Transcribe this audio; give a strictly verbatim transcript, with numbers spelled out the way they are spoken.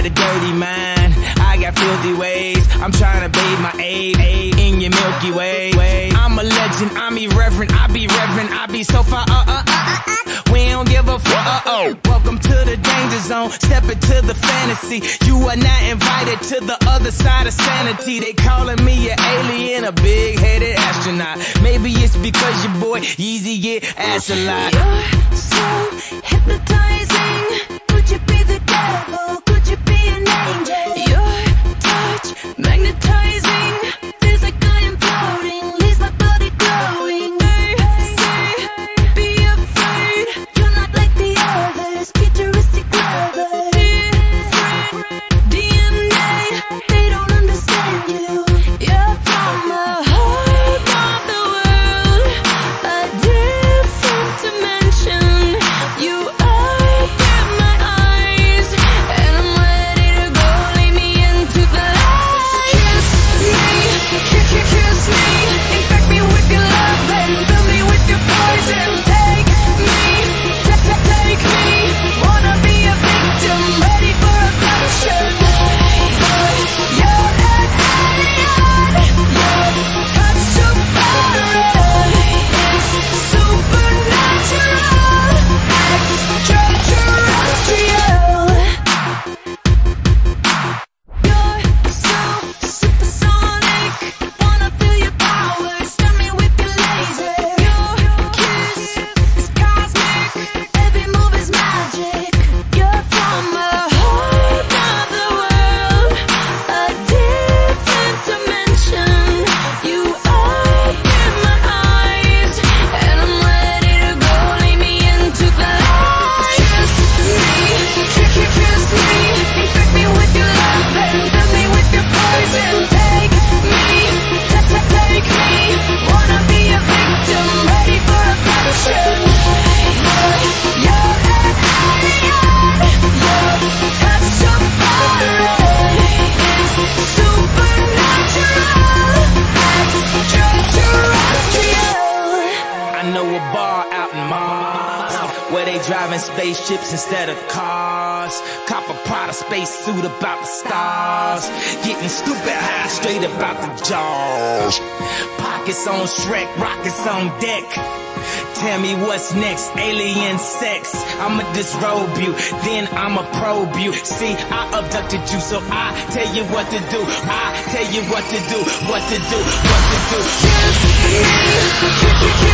a dirty mind, I got filthy ways. I'm trying to bathe my aid, aid in your Milky Way. I'm a legend, I'm irreverent, I be reverent, I be so far, uh, uh, uh, uh. We don't give a fuck, uh, oh. Welcome to the danger zone, step into the fantasy. You are not invited to the other side of sanity. They calling me an alien, a big-headed astronaut. Maybe it's because your boy Yeezy get ass a lot. You're so hypnotizing. Could you be the devil? Could you be an angel? Your touch magnetizing. Feels like I am floating, leaves my body glowing. They say, be afraid. You're not like the others, futuristic lovers. Different D N A, they don't understand you. You're from the heart of the world, a different dimension. You open my eyes, and I'm ready to go. Lead me into the light. Kiss me, kiss, kiss, kiss me. Infect me with your love and fill me with your poison. Take me, take, take, take me. Wanna be a victim, ready for a passion. You're an alien. Your touch so foreign. It's supernatural, extraterrestrial. You're so supersonic. Wanna feel your power, stun me with your laser. Your kiss is cosmic, every move is magic. You're from the heart of the world, a different dimension. You open my eyes, and I'm ready to go. Lead me into the light. Kiss me, kiss, kiss, kiss me. Infect me with your love and fill me with your poison. Take me, take, take, take me. Wanna be a victim, ready for a passion. You're an alien. Your touch so foreign. It's supernatural, extraterrestrial. I know a bar out in Mars where they driving spaceships instead of cars. Cop a Prada space suit about the stars. Getting stupid high straight about the jaws. Pockets on Shrek, rockets on deck. Tell me what's next, alien sex. I'ma disrobe you, then I'ma probe you. See, I abducted you, so I tell you what to do. I tell you what to do, what to do, what to do. Kiss me,